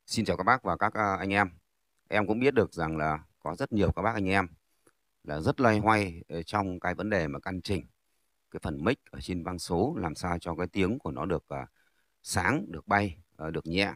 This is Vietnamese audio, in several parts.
Xin chào các bác và các anh em. Em cũng biết được rằng là có rất nhiều các bác anh em là rất loay hoay trong cái vấn đề mà căn chỉnh cái phần mic ở trên vang số làm sao cho cái tiếng của nó được sáng, được bay, được nhẹ.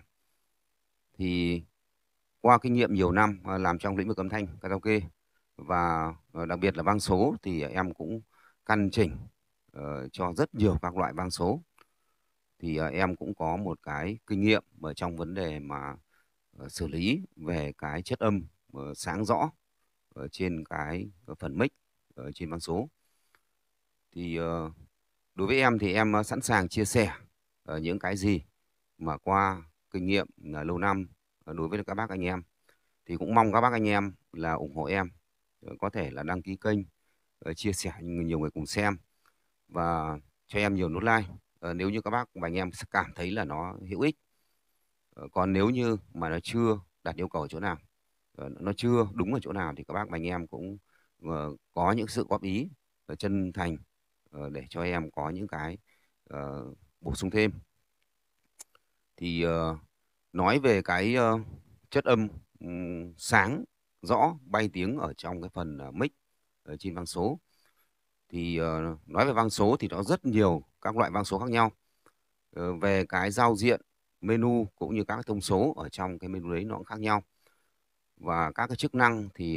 Thì qua kinh nghiệm nhiều năm làm trong lĩnh vực âm thanh karaoke và đặc biệt là vang số thì em cũng căn chỉnh cho rất nhiều các loại vang số. Thì em cũng có một cái kinh nghiệm ở trong vấn đề mà xử lý về cái chất âm sáng rõ ở trên cái phần mic ở trên băng số. Thì đối với em thì em sẵn sàng chia sẻ những cái gì mà qua kinh nghiệm là lâu năm đối với các bác anh em. Thì cũng mong các bác anh em là ủng hộ em, có thể là đăng ký kênh, chia sẻ nhiều người cùng xem và cho em nhiều nút like nếu như các bác và anh em cảm thấy là nó hữu ích. Còn nếu như mà nó chưa đạt yêu cầu ở chỗ nào, nó chưa đúng ở chỗ nào thì các bác và anh em cũng có những sự góp ý chân thành để cho em có những cái bổ sung thêm. Thì nói về cái chất âm sáng rõ bay tiếng ở trong cái phần mic ở trên vang số. Thì nói về vang số thì nó rất nhiều các loại vang số khác nhau. Về cái giao diện menu cũng như các thông số ở trong cái menu đấy nó cũng khác nhau. Và các cái chức năng thì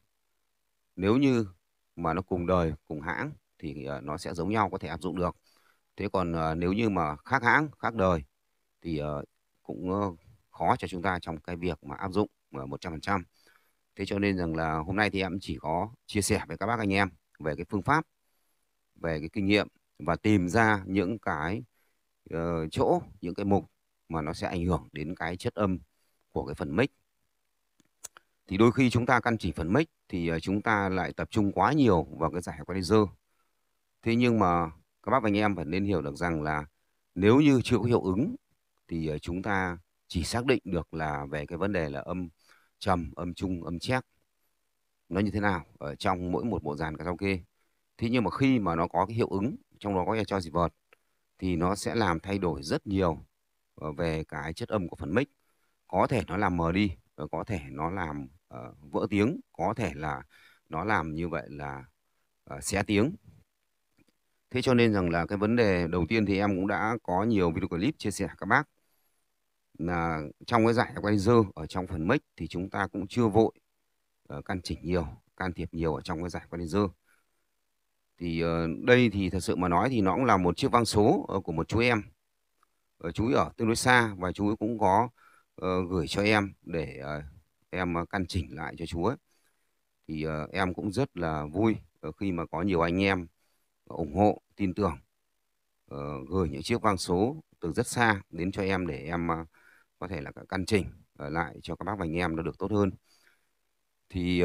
nếu như mà nó cùng đời, cùng hãng thì nó sẽ giống nhau, có thể áp dụng được. Thế còn nếu như mà khác hãng, khác đời thì cũng khó cho chúng ta trong cái việc mà áp dụng 100%. Thế cho nên rằng là hôm nay thì em chỉ có chia sẻ với các bác anh em về cái phương pháp, về cái kinh nghiệm và tìm ra những cái chỗ, những cái mục mà nó sẽ ảnh hưởng đến cái chất âm của cái phần mic. Thì đôi khi chúng ta căn chỉnh phần mic thì chúng ta lại tập trung quá nhiều vào cái giải equalizer. Thế nhưng mà các bác và anh em phải nên hiểu được rằng là nếu như chưa có hiệu ứng thì chúng ta chỉ xác định được là về cái vấn đề là âm trầm, âm trung, âm chép nó như thế nào ở trong mỗi một bộ dàn karaoke. Thế nhưng mà khi mà nó có cái hiệu ứng, trong đó có echo reverb thì nó sẽ làm thay đổi rất nhiều về cái chất âm của phần mic. Có thể nó làm mờ đi, có thể nó làm vỡ tiếng, có thể là nó làm như vậy là xé tiếng. Thế cho nên rằng là cái vấn đề đầu tiên thì em cũng đã có nhiều video clip chia sẻ các bác là trong cái giải equalizer ở trong phần mic thì chúng ta cũng chưa vội căn chỉnh nhiều, can thiệp nhiều ở trong cái giải equalizer. Thì đây thì thật sự mà nói thì nó cũng là một chiếc vang số của một chú em. Chú ấy ở tương đối xa và chú ấy cũng có gửi cho em để em căn chỉnh lại cho chú ấy. Thì em cũng rất là vui khi mà có nhiều anh em ủng hộ, tin tưởng, gửi những chiếc vang số từ rất xa đến cho em để em có thể là căn chỉnh lại cho các bác và anh em nó được tốt hơn. Thì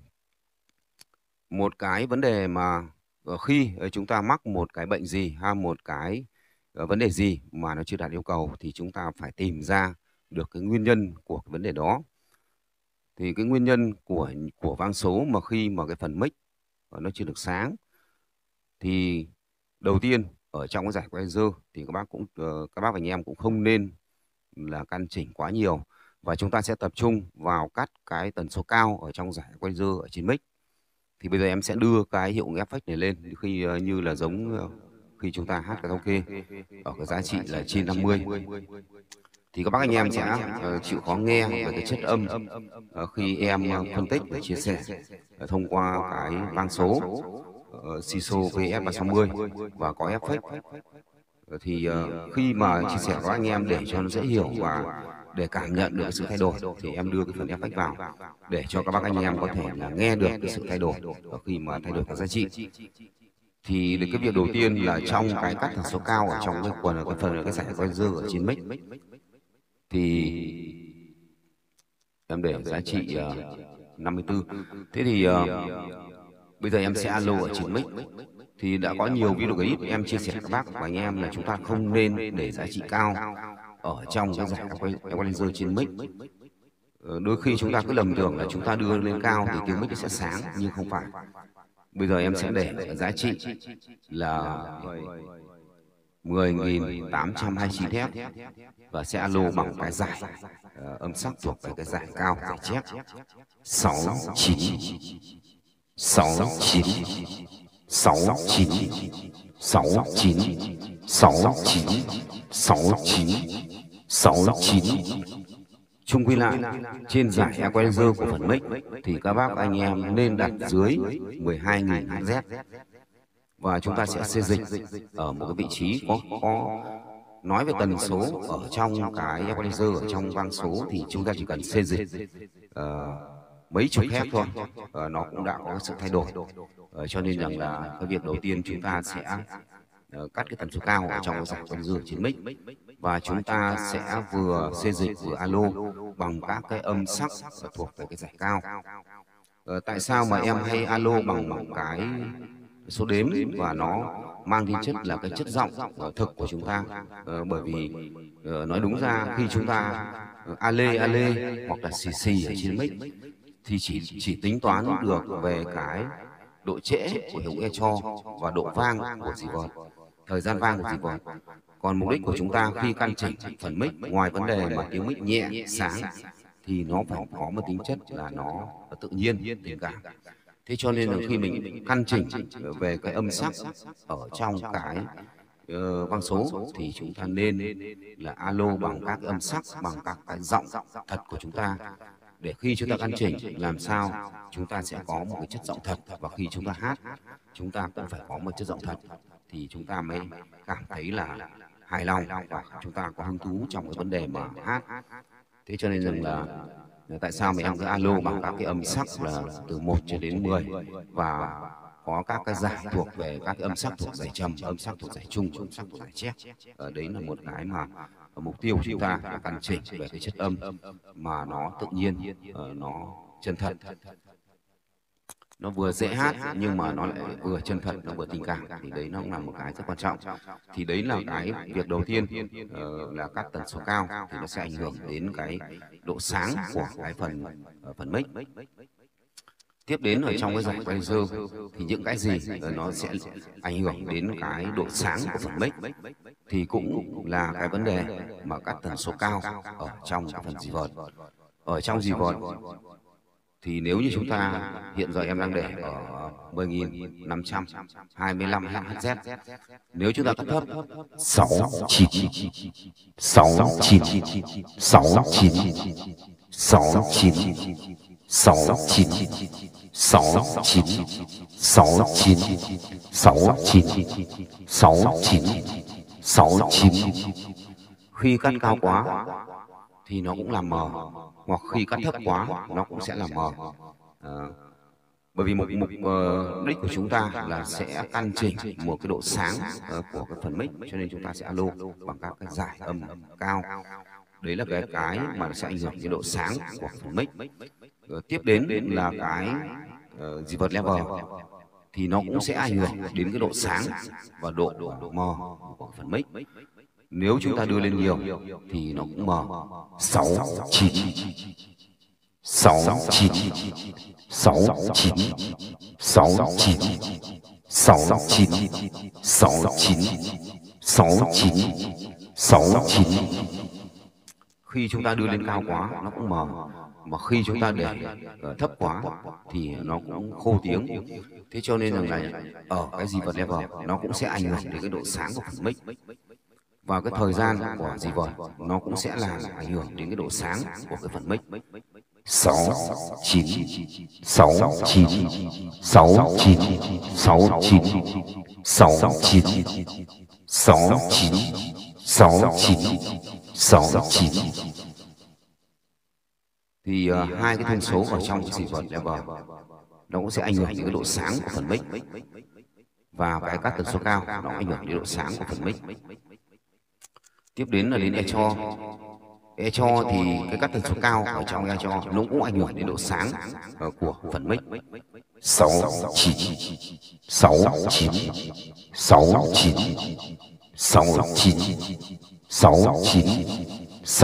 một cái vấn đề mà khi chúng ta mắc một cái bệnh gì hay một cái vấn đề gì mà nó chưa đạt yêu cầu thì chúng ta phải tìm ra được cái nguyên nhân của cái vấn đề đó. Thì cái nguyên nhân của vang số mà khi mà cái phần mic nó chưa được sáng thì đầu tiên ở trong cái giải equalizer thì các bác và anh em cũng không nên là căn chỉnh quá nhiều, và chúng ta sẽ tập trung vào cắt cái tần số cao ở trong giải equalizer ở trên mic. Thì bây giờ em sẽ đưa cái hiệu ứng effect này lên khi như là giống khi chúng ta hát karaoke ở cái giá trị là trên 50. Thì các bác anh em sẽ chịu khó nghe về cái chất âm khi em phân tích và chia sẻ thông qua cái vang số SISO VS360 và có effect. Thì khi mà chia sẻ với anh em để cho nó dễ hiểu và để cảm nhận được sự thay đổi thì em đưa cái phần effect vào để cho các bác anh em có thể là nghe được cái sự thay đổi khi mà thay đổi các giá trị. Thì cái việc đầu tiên là trong cái cắt tần số cao ở trong cái phần cái giải equalizer ở trên mic thì em để giá trị 54. Thế thì bây giờ em sẽ alo ở trên mic. Thì đã có nhiều video clip em chia sẻ các bác và anh em là chúng ta không nên để giá trị cao ở trong cái giải equalizer trên mic. Đôi khi chúng ta cứ lầm tưởng là chúng ta đưa lên cao thì tiếng mic sẽ sáng, nhưng không phải. Bây giờ em sẽ để giá trị là 10.829 Hz và sẽ alo bằng cái giải âm sắc thuộc về cái giải cao, giải chép 69 69 69 69 69 69 69. Chung quy lại, trên giải equalizer của phần mic thì các bác anh em nên đặt dưới 12.000 Hz và chúng ta sẽ xê dịch ở một cái vị trí có nói về tần số ở trong cái equalizer, ở trong vang số thì chúng ta chỉ cần xê dịch mấy chục Hz thôi, nó cũng đã có sự thay đổi. Cho nên rằng là cái việc đầu tiên chúng ta sẽ cắt cái tần số cao ở trong cái giải equalizer trên mic và chúng ta sẽ vừa xê dịch vừa alo bằng các cái âm sắc thuộc về cái giải cao. Tại sao mà em hay alo bằng cái số đếm và nó mang tính chất là cái chất giọng thực của chúng ta? Bởi vì nói đúng ra khi chúng ta ale hoặc là xì ở trên mic thì chỉ tính toán được về cái độ trễ của hiệu echo và độ vang của reverb, thời gian vang của reverb. Còn mục đích của chúng ta khi căn chỉnh phần mic, ngoài vấn đề mà tiếng mic nhẹ sáng thì nó phải có một tính chất là nó tự nhiên, tình cảm. Thế cho nên là khi mình căn chỉnh về cái âm sắc ở trong cái vang số thì chúng ta nên là alo bằng các âm sắc, bằng các cái giọng thật của chúng ta, để khi chúng ta căn chỉnh làm sao chúng ta sẽ có một cái chất giọng thật, và khi chúng ta hát chúng ta cũng phải có một chất giọng thật thì chúng ta mới cảm thấy là hài lòng và chúng ta có hứng thú trong cái vấn đề mà hát. Thế cho nên rằng là tại sao mà em cứ alo bằng các cái âm sắc là từ 1 cho đến 10 và có các cái giải thuộc về các cái âm sắc thuộc giải trầm, âm sắc thuộc giải trung, âm sắc thuộc giải chép. Đấy là một cái mà mục tiêu của chúng ta là căn chỉnh về cái chất âm mà nó tự nhiên, nó chân thật, nó vừa dễ hát nhưng mà nó lại vừa chân thật, nó vừa tình cảm, thì đấy nó cũng là một cái rất quan trọng. Thì đấy là cái việc đầu tiên, là cắt tần số cao thì nó sẽ ảnh hưởng đến cái độ sáng của cái phần mic. Tiếp đến ở trong cái giải equalizer thì những cái gì nó sẽ ảnh hưởng đến cái độ sáng của phần mic thì cũng là cái vấn đề mà cắt tần số cao ở trong cái phần reverb. Ở reverb thì nếu như chúng ta hiện giờ em đang để ở 10.525 Hz, nếu chúng ta cắt thấp 69 69 69 69 69 69 69 69 69 69, khi cắt cao quá thì nó cũng làm mờ, hoặc khi cắt thấp quá nó cũng sẽ làm mờ. Bởi vì mục đích của chúng ta là sẽ căn chỉnh một cái độ sáng của cái phần mic, cho nên chúng ta sẽ alo bằng các cái giải âm cao. Đấy là cái mà nó sẽ ảnh hưởng đến độ sáng của phần mic. Tiếp đến là cái reverb level thì nó cũng sẽ ảnh hưởng đến cái độ sáng và độ mờ của phần mic. Nếu chúng ta đưa lên nhiều thì nó cũng mờ. 69 69 69 69 69 69 69 69. Khi chúng ta đưa lên cao quá nó cũng mờ, mà khi chúng ta để thấp quá thì nó cũng khô tiếng. Thế cho nên rằng là ở cái reverb level nó cũng sẽ ảnh hưởng đến cái độ sáng của phần mic, và cái thời gian của reverb nó cũng sẽ là ảnh hưởng đến cái độ sáng của cái phần mic. 69 69 69 69 69 69 69 69. Thì hai cái thông số ở trong cái reverb level nó cũng sẽ ảnh hưởng đến cái độ sáng của phần mic, và cái cắt tần số cao nó ảnh hưởng đến độ sáng của phần mic. Tiếp đến là đến echo. Echo thì cái cắt tần số cao ở trong echo nó cũng ảnh hưởng đến độ sáng của phần mic. 69 69 69 69 69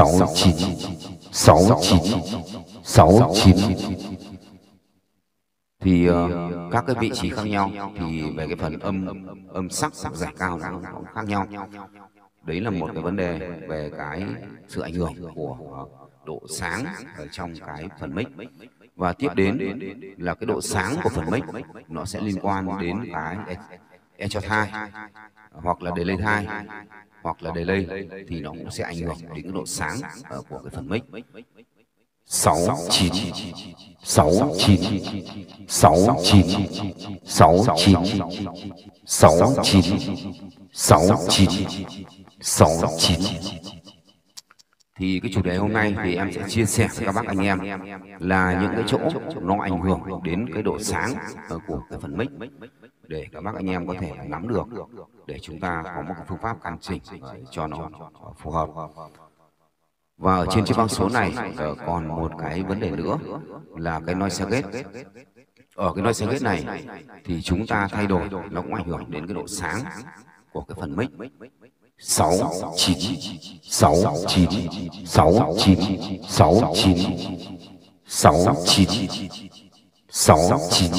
69 69 69. thì các cái vị trí khác nhau thì về cái phần âm sắc giải cao nó cũng khác nhau. Đấy là một cái vấn đề về cái sự ảnh hưởng của độ sáng ở trong cái phần mic. Và tiếp đến là cái độ sáng của phần mic, nó sẽ liên quan đến cái echo thai hoặc là delay thai hoặc là delay, thì nó cũng sẽ ảnh hưởng đến cái độ sáng của cái phần mic. 69 69 69 69 69 69 69. Thì cái chủ đề hôm nay thì em sẽ chia sẻ với các bác anh em là những cái chỗ nó ảnh hưởng đến cái độ sáng của cái phần mic, để các bác anh em có thể nắm được, để chúng ta có một cái phương pháp căn chỉnh cho nó phù hợp. Và ở trên chiếc băng số này còn một cái vấn đề nữa là cái noise gate. Ở cái noise gate này thì chúng ta thay đổi nó cũng ảnh hưởng đến cái độ sáng của cái phần mic. 69 69 69 69 69 69.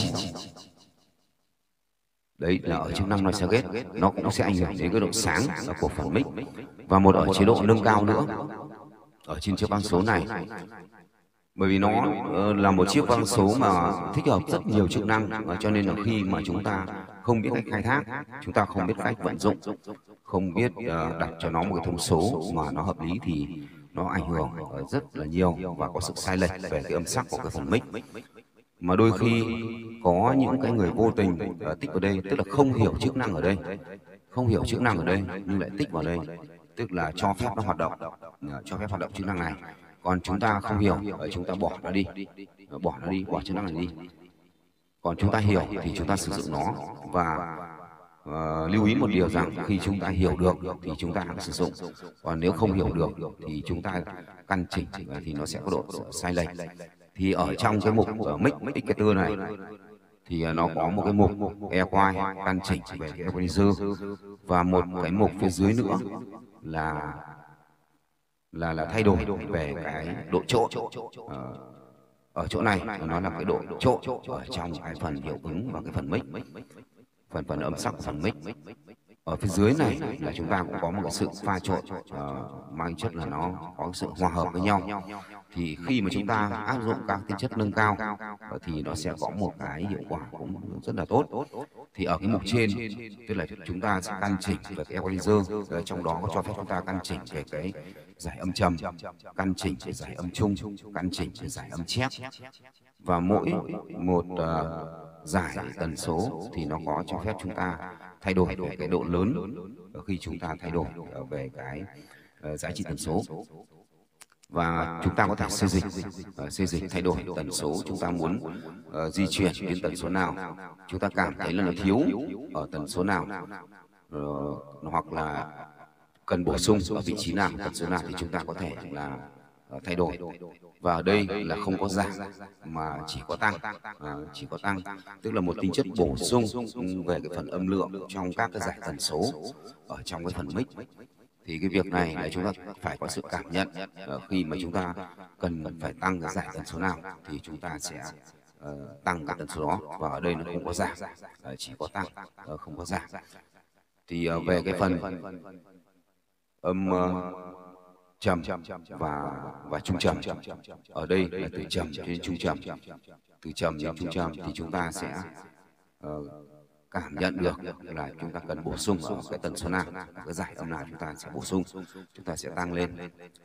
Đấy là ở chức năng noise gate, nó cũng sẽ ảnh hưởng đến cái độ sáng của phần mic. Và một ở chế độ nâng cao nữa ở trên chiếc băng số này, bởi vì nó là một chiếc băng số mà thích hợp rất nhiều chức năng, cho nên là khi mà chúng ta không biết cách khai thác, chúng ta không biết cách vận dụng, không biết đặt cho nó một cái thông số mà nó hợp lý, thì nó ảnh hưởng rất là nhiều và có sự sai lệch về cái âm sắc của cái phần mic. Mà đôi khi có những cái người vô tình tích vào đây, tức là không hiểu chức năng ở đây, không hiểu chức năng ở đây nhưng lại tích vào đây, tức là cho phép nó hoạt động, cho phép hoạt động chức năng này. Còn chúng ta không hiểu, chúng ta bỏ nó đi, bỏ chức năng này đi. Còn chúng ta hiểu thì chúng ta sử dụng nó. Và lưu ý một điều rằng khi chúng ta hiểu được thì chúng ta hãy sử dụng, còn nếu không hiểu được thì chúng ta căn chỉnh thì nó sẽ có độ sai lệch. Thì ở trong cái mục mic indicator này thì nó có một cái mục equalize căn chỉnh về cái equalizer, và một cái mục phía dưới nữa là thay đổi về cái độ trộn. Ở chỗ này nó là cái độ trộn ở trong cái phần hiệu ứng và cái phần mic, phần âm sắc của phần mic. Ở phía dưới này là chúng ta cũng có một cái sự pha trộn, mang chất là nó có sự hòa hợp với nhau. Thì khi mà chúng ta áp dụng các tính chất nâng cao thì nó sẽ có một cái hiệu quả cũng rất là tốt. Thì ở cái mục trên, tức là chúng ta sẽ căn chỉnh về cái equalizer, trong đó có cho phép chúng ta căn chỉnh về cái giải âm trầm, căn chỉnh về giải âm trung, căn chỉnh về giải âm chép. Và mỗi một giải tần số thì nó có cho phép chúng ta thay đổi về cái độ lớn khi chúng ta thay đổi về cái giá trị tần số. Và chúng ta có thể xê dịch thay đổi tần số, chúng ta muốn di chuyển đến tần số nào, chúng ta cảm thấy là nó thiếu ở tần số nào, hoặc là cần bổ sung ở vị trí nào, tần số nào, thì chúng ta có thể là thay đổi. Và ở đây là không có giảm mà chỉ có tăng, tức là một tính chất bổ sung về cái phần âm lượng trong các cái giải tần số ở trong cái phần mic. Thì cái việc này là chúng ta phải có sự cảm nhận, khi mà chúng ta cần phải tăng cái giải tần số nào thì chúng ta sẽ tăng cái tần số đó. Và ở đây nó không có giảm, chỉ có tăng, không có giảm. Thì về cái phần âm trầm và trung trầm, ở đây là từ trầm đến trung trầm, từ trầm đến trung trầm, thì chúng ta sẽ cảm nhận được là chúng ta cần bổ sung ở cái tần số nào, cái giải âm nào chúng ta sẽ bổ sung, chúng ta sẽ tăng lên.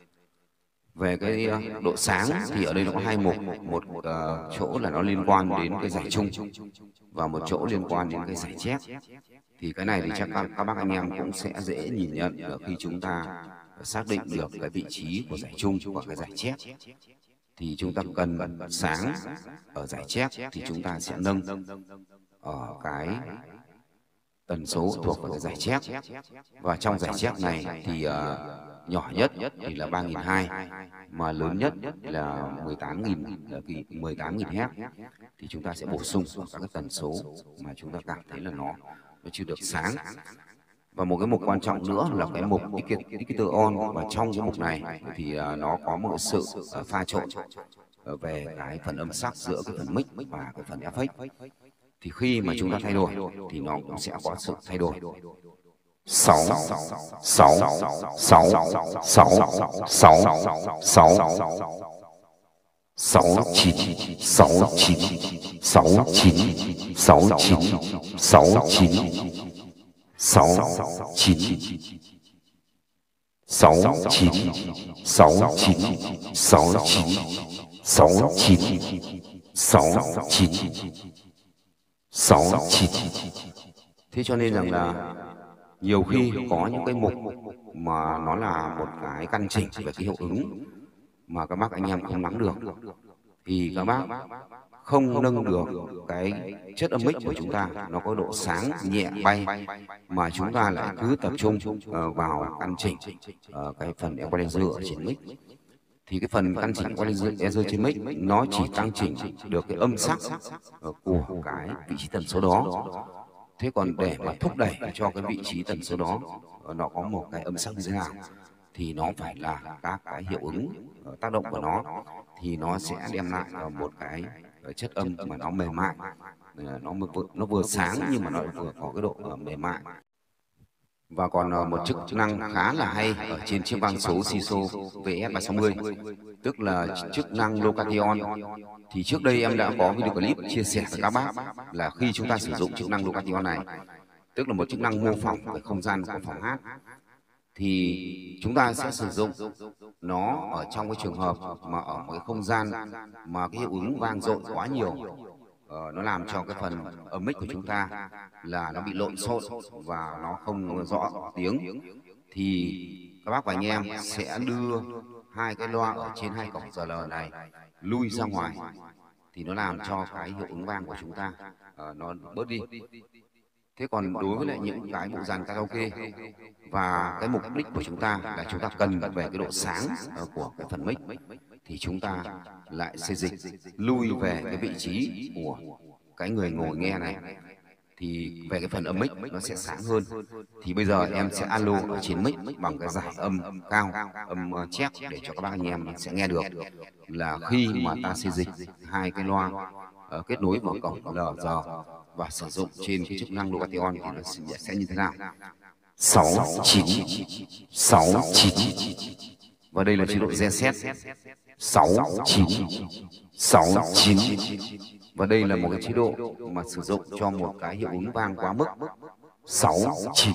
Về cái độ sáng thì ở đây nó có hai mục, một chỗ là nó liên quan đến cái giải trung và một chỗ liên quan đến cái giải chép. Thì cái này thì chắc các bác anh em cũng sẽ dễ nhìn nhận khi chúng ta xác định được cái vị trí của giải trung và cái giải chép. Thì chúng ta cần sáng ở giải chép thì chúng ta sẽ nâng ở cái tần số thuộc vào cái giải chép. Và trong giải chép này thì nhỏ nhất thì là 3.200, mà lớn nhất là 18.000 Hz. Thì chúng ta sẽ bổ sung vào các cái tần số mà chúng ta cảm thấy là nó chưa được sáng. Và một cái mục quan trọng nữa là cái mục indicator on, và trong cái mục này thì nó có một sự pha trộn về cái phần âm sắc giữa cái phần mic và cái phần effect. Thì khi mà chúng ta thay đổi thì nó cũng sẽ có sự thay đổi. 6 6 6 6 6 6 9 6 9 6 9 6 9 6 9 6 9 6 9 6 9 6 9 6 9 6 9 6 9. Thế cho nên rằng là nhiều khi có những cái mục mà nó là một cái căn chỉnh về cái hiệu ứng mà các bác anh em không nắm được, thì các bác không nâng được cái chất âm mic của chúng ta, nó có độ sáng nhẹ bay, mà chúng ta lại cứ tập trung vào căn chỉnh cái phần equalizer ở trên mic. Thì cái phần căn chỉnh equalizer trên mic nó chỉ tăng chỉnh được cái âm sắc của cái vị trí tần số đó. Thế còn để mà thúc đẩy cho cái vị trí tần số đó nó có một cái âm sắc như thế nào thì nó phải là các cái hiệu ứng tác động của nó, thì nó sẽ đem lại một cái chất âm mà nó mềm mại, nó vừa sáng nhưng mà nó vừa có cái độ mềm mại. Và còn một chức năng khá là hay ở trên chiếc vang số Siso VS360, tức là chức năng Location. Thì trước đây em đã có video clip chia sẻ với các bác là khi chúng ta sử dụng chức năng Location này, tức là một chức năng mô phỏng cái không gian của phòng hát, thì chúng ta sẽ sử dụng nó ở trong cái trường hợp mà ở một cái không gian mà cái hiệu ứng vang dội quá nhiều, nó làm cho cái phần âm mic của chúng ta là nó bị lộn xộn và nó không rõ tiếng, thì các bác và anh em sẽ đưa hai cái loa ở trên hai cổng RL này lui ra ngoài, thì nó làm cho cái hiệu ứng vang của chúng ta nó bớt đi. Thế còn đối với lại những cái bộ dàn karaoke và cái mục đích của chúng ta là chúng ta cần về cái độ sáng của cái phần mic, thì chúng ta lại xây dịch lui về cái vị trí của cái người ngồi nghe này, thì về cái phần âm mic nó sẽ sáng hơn. Thì bây giờ em sẽ alo ở trên mic bằng cái giải âm cao, âm check để cho các bác anh em sẽ nghe được là khi mà ta xây dịch hai cái loa kết nối vào cổng LR và sử dụng trên cái chức năng Location thì nó sẽ như thế nào. 6 9 6 9, và đây là chế độ reset 6 9 6 9, và đây là một cái chế độ mà sử dụng cho một cái hiệu ứng vang quá mức 6 9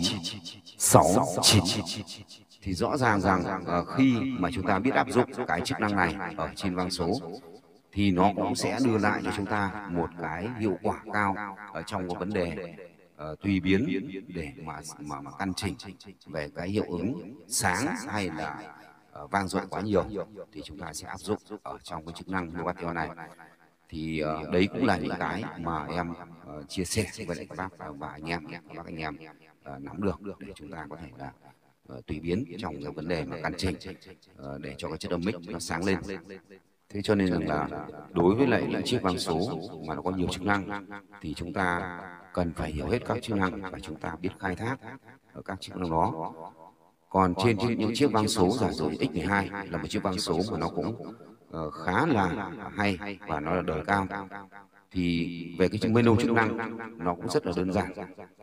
6 9. Thì rõ ràng rằng khi mà chúng ta biết áp dụng cái chức năng này ở trên vang số thì nó cũng sẽ đưa lại cho chúng ta một cái hiệu quả cao ở trong cái vấn đề tùy biến để mà căn chỉnh về cái hiệu ứng sáng hay là vang dội quá nhiều, thì chúng ta sẽ áp dụng ở trong cái chức năng Location này. Thì đấy cũng là những cái mà em chia sẻ với lại các bác và anh em, các bác anh em nắm được để chúng ta có thể là tùy biến trong cái vấn đề mà căn chỉnh để cho cái chất âm mic nó sáng lên. Thế cho nên rằng là đối với lại những chiếc vang số mà nó có nhiều chức năng thì chúng ta cần phải hiểu hết các chức năng và chúng ta biết khai thác ở các chức năng đó. Còn trên những chiếc vang số giả dụ X12 là một chiếc vang số mà nó cũng khá là hay và nó là đời cao, thì về cái menu chức năng nó cũng rất là đơn giản.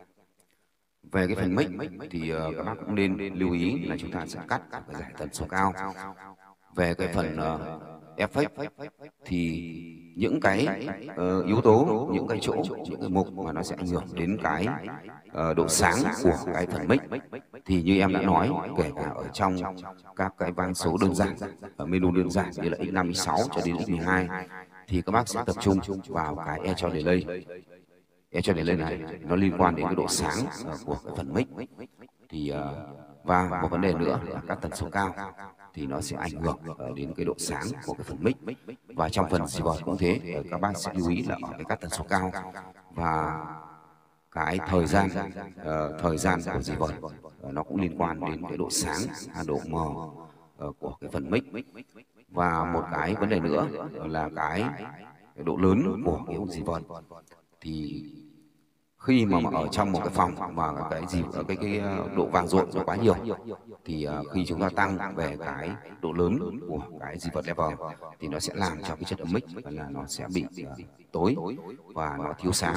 Về cái phần mic thì các bác cũng nên lưu ý là chúng ta sẽ cắt cái giải tần số cao. Về cái phần effect thì những cái yếu tố, những cái chỗ, những cái mục mà nó sẽ ảnh hưởng đến cái độ sáng của cái phần mic, thì như em đã nói, kể cả ở trong các cái vang số đơn giản, ở menu đơn giản như là X5, X6 cho đến X12, thì các bác sẽ tập trung vào cái echo delay. Echo delay này nó liên quan đến cái độ sáng của cái phần mic. Thì và một vấn đề nữa là các tần số cao thì nó sẽ ảnh hưởng đến cái độ sáng của cái phần mic. Và trong phần reverb cũng thế, các bác sẽ lưu ý là ở cái các tần số cao và cái thời gian của reverb nó cũng liên quan đến cái độ sáng, độ mờ của cái phần mic. Và một cái vấn đề nữa là cái độ lớn của cái reverb. Thì khi mà ở trong một cái phòng mà cái gì ở cái độ vang dội nó quá nhiều thì khi chúng ta tăng về cái độ lớn của cái reverb level thì nó sẽ làm cho cái chất âm mic là nó sẽ bị tối và nó thiếu sáng.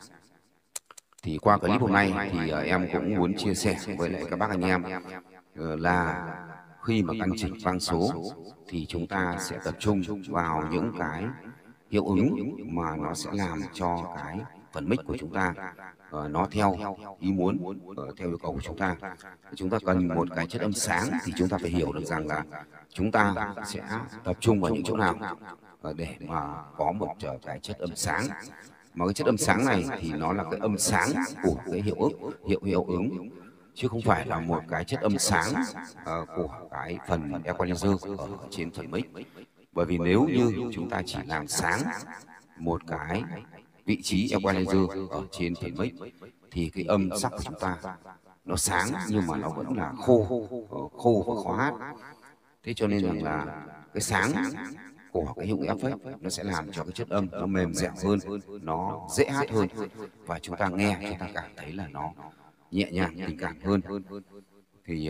Thì qua clip hôm nay thì em cũng muốn chia sẻ với lại các bác anh em là khi mà căn chỉnh vang số thì chúng ta sẽ tập trung vào những cái hiệu ứng mà nó sẽ làm cho cái phần mic của chúng ta nó theo ý muốn, theo yêu cầu của chúng ta. Chúng ta cần một cái chất âm sáng thì chúng ta phải hiểu được rằng là chúng ta sẽ tập trung vào những chỗ nào để mà có một cái chất âm sáng. Mà cái chất âm sáng này thì nó là cái âm sáng của cái hiệu ứng, chứ không phải là một cái chất âm sáng của cái phần equalizer ở trên phần mic. Bởi vì nếu như chúng ta chỉ làm sáng một cái vị trí equalizer ở trên phần mic thì cái âm sắc của chúng ta nó sáng nhưng mà nó vẫn là khô và khó hát. Thế cho nên rằng là cái sáng của cái hiệu ứng effect nó sẽ làm cho cái chất âm nó mềm dẻo hơn, nó dễ hát hơn, và chúng ta nghe chúng ta cảm thấy là nó nhẹ nhàng, tình cảm hơn. Thì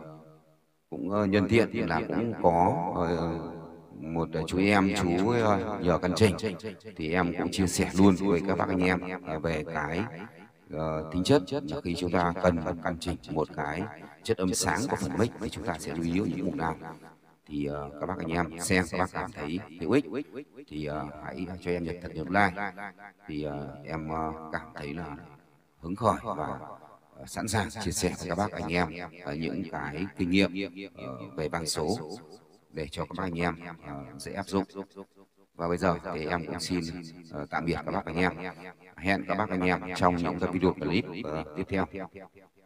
cũng nhân tiện là cũng có một chú em chú nhờ căn chỉnh thì em cũng chia sẻ luôn với các bác anh em về cái tính chất là khi chúng ta cần căn chỉnh một cái chất âm sáng của phần mic thì chúng ta sẽ lưu ý ở những mục nào. Thì các bác anh em xem các bác cảm thấy hữu ích thì hãy cho em thật nhiều like. Thì em cảm thấy là hứng khởi và sẵn sàng chia sẻ với các bác anh em những cái kinh nghiệm về vang số để cho các bác anh em dễ áp dụng. Và bây giờ thì em cũng xin tạm biệt các bác anh em. Hẹn các bác anh em trong những cái video clip tiếp theo.